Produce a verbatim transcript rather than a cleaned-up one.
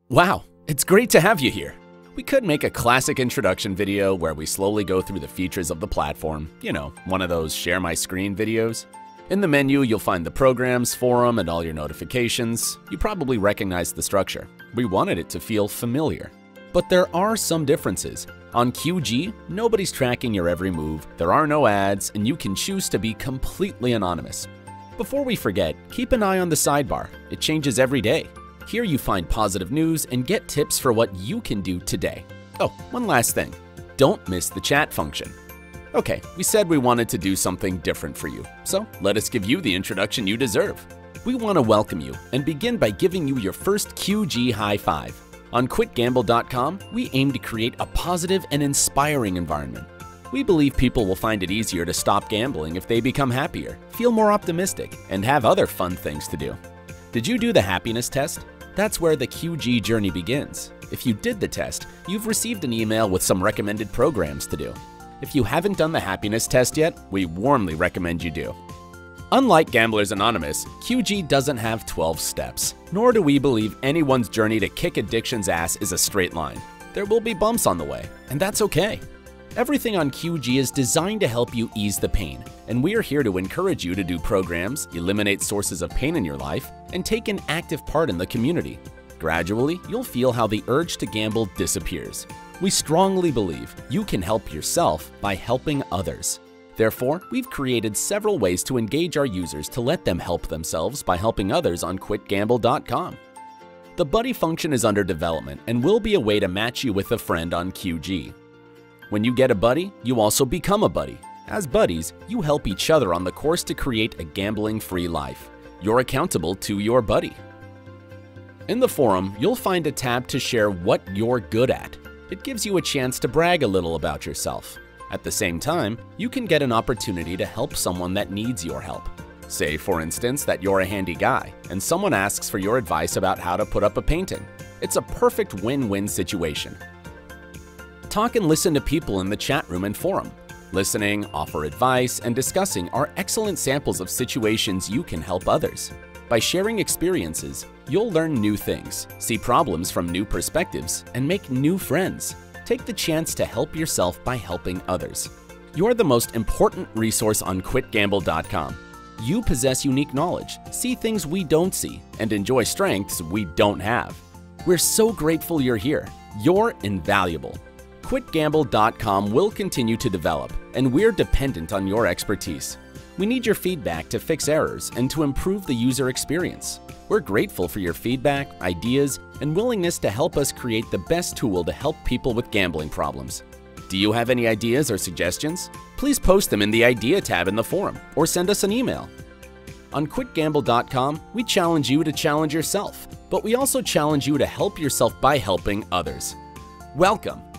Wow, it's great to have you here. We could make a classic introduction video where we slowly go through the features of the platform, you know, one of those share my screen videos. In the menu, you'll find the programs, forum, and all your notifications. You probably recognize the structure. We wanted it to feel familiar. But there are some differences. On Q G, nobody's tracking your every move, there are no ads, and you can choose to be completely anonymous. Before we forget, keep an eye on the sidebar. It changes every day. Here you find positive news and get tips for what you can do today. Oh, one last thing. Don't miss the chat function. Okay, we said we wanted to do something different for you, so let us give you the introduction you deserve. We want to welcome you and begin by giving you your first Q G high five. On quit gamble dot com, we aim to create a positive and inspiring environment. We believe people will find it easier to stop gambling if they become happier, feel more optimistic, and have other fun things to do. Did you do the happiness test? That's where the Q G journey begins. If you did the test, you've received an email with some recommended programs to do. If you haven't done the happiness test yet, we warmly recommend you do. Unlike Gamblers Anonymous, Q G doesn't have twelve steps, nor do we believe anyone's journey to kick addiction's ass is a straight line. There will be bumps on the way, and that's okay. Everything on Q G is designed to help you ease the pain, and we are here to encourage you to do programs, eliminate sources of pain in your life, and take an active part in the community. Gradually, you'll feel how the urge to gamble disappears. We strongly believe you can help yourself by helping others. Therefore, we've created several ways to engage our users to let them help themselves by helping others on quit gamble dot com. The buddy function is under development and will be a way to match you with a friend on Q G. When you get a buddy, you also become a buddy. As buddies, you help each other on the course to create a gambling-free life. You're accountable to your buddy. In the forum, you'll find a tab to share what you're good at. It gives you a chance to brag a little about yourself. At the same time, you can get an opportunity to help someone that needs your help. Say, for instance, that you're a handy guy, and someone asks for your advice about how to put up a painting. It's a perfect win-win situation. Talk and listen to people in the chat room and forum. Listening, offer advice, and discussing are excellent samples of situations you can help others. By sharing experiences, you'll learn new things, see problems from new perspectives, and make new friends. Take the chance to help yourself by helping others. You're the most important resource on quit gamble dot com. You possess unique knowledge, see things we don't see, and enjoy strengths we don't have. We're so grateful you're here. You're invaluable. quit gamble dot com will continue to develop, and we're dependent on your expertise. We need your feedback to fix errors and to improve the user experience. We're grateful for your feedback, ideas, and willingness to help us create the best tool to help people with gambling problems. Do you have any ideas or suggestions? Please post them in the Idea tab in the forum or send us an email. On quit gamble dot com, we challenge you to challenge yourself, but we also challenge you to help yourself by helping others. Welcome!